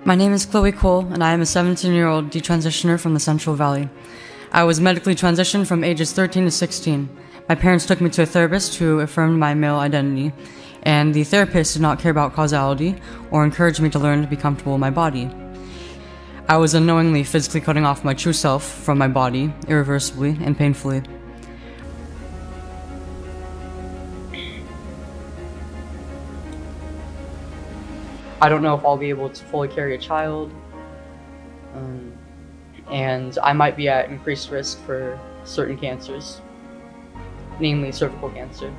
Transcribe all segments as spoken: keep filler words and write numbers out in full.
My name is Chloe Cole, and I am a seventeen-year-old detransitioner from the Central Valley. I was medically transitioned from ages thirteen to sixteen. My parents took me to a therapist who affirmed my male identity, and the therapist did not care about causality or encourage me to learn to be comfortable in my body. I was unknowingly physically cutting off my true self from my body, irreversibly and painfully. I don't know if I'll be able to fully carry a child, um, and I might be at increased risk for certain cancers, namely cervical cancer.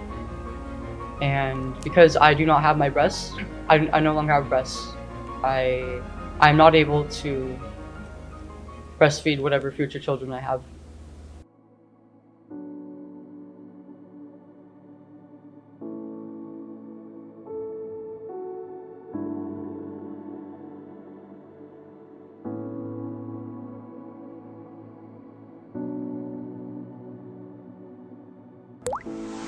And because I do not have my breasts, I, I no longer have breasts, I, I'm not able to breastfeed whatever future children I have. You